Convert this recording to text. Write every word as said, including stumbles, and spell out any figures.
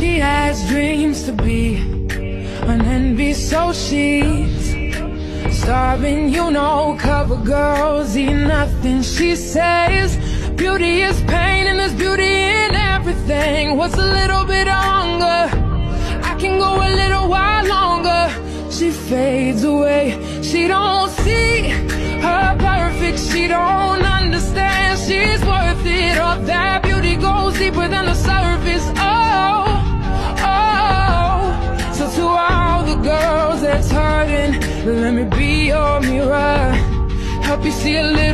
She has dreams to be an N B so she's starving, you know, cover girls eat nothing. She says beauty is pain and there's beauty in everything. What's a little bit of hunger? I can go a little while longer. She fades away. She don't see her perfect. She don't understand she's worth it. All that beauty goes deeper than the surface. Oh, oh. So to all the girls that's hurting, let me be your mirror, help you see a little